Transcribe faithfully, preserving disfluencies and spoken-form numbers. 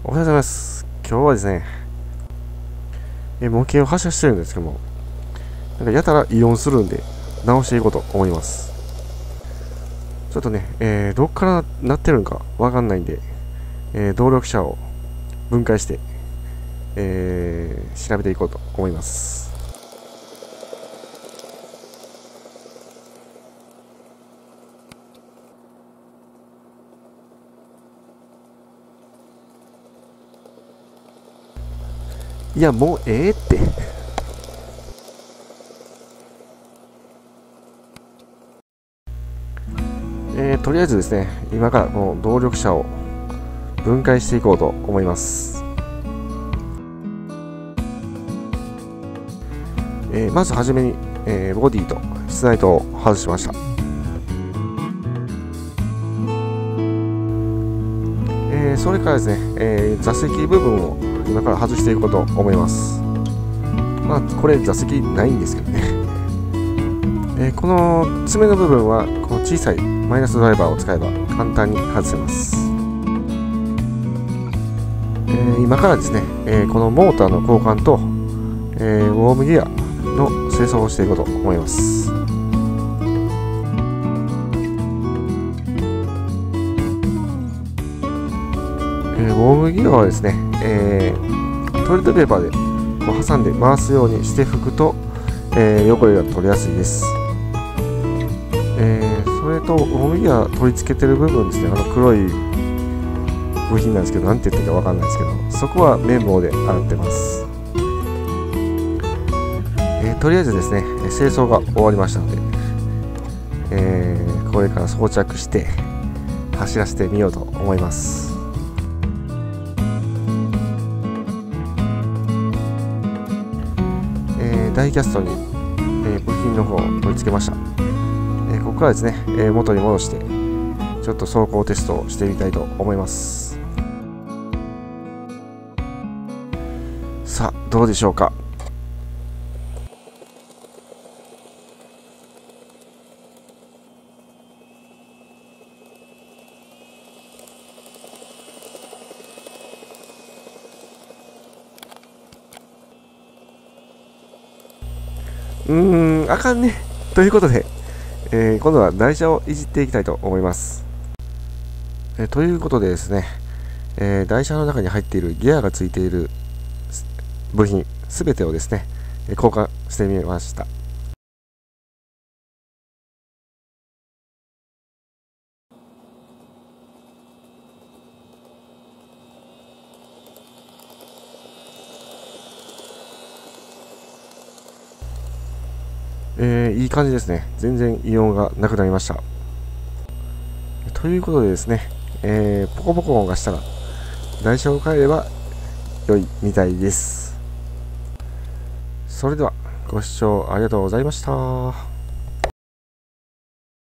おはようございます。今日はですね、え模型を発射してるんですけども、なんかやたら異音するんで、直していこうと思います。ちょっとね、えー、どっから鳴ってるのかわかんないんで、えー、動力車を分解して、えー、調べていこうと思います。いや、もうええって。えー、とりあえずですね、今からこの動力車を分解していこうと思います。えー、まずはじめに、えー、ボディと室内灯を外しました。えー、それからですね、えー、座席部分を今から外していこうと思います。まあこれ座席ないんですけどね。えー、この爪の部分はこの小さいマイナスドライバーを使えば簡単に外せます。えー、今からですね、えー、このモーターの交換と、えー、ウォームギアの清掃をしていこうと思います。えー、ウォームギアはですね、えー、トイレットペーパーでこう挟んで回すようにして拭くと、えー、汚れが取れやすいです。えー、それとウォームギア取り付けてる部分ですね、あの黒い部品なんですけど、なんて言ってるかわかんないですけど、そこは綿棒で洗ってます。えー、とりあえずですね、清掃が終わりましたので、えー、これから装着して走らせてみようと思います。えー、ダイキャストに、えー、部品の方を取り付けました。えー、ここからですね、えー、元に戻してちょっと走行テストをしてみたいと思います。さあどうでしょうか。うーん、あかんね。ということで、えー、今度は台車をいじっていきたいと思います。えー、ということでですね、えー、台車の中に入っているギアがついている部品すべてをですね、交換してみました。えー、いい感じですね。全然異音がなくなりました。ということでですね、えー、ポコポコ音がしたら台車を変えれば良いみたいです。それではご視聴ありがとうございました。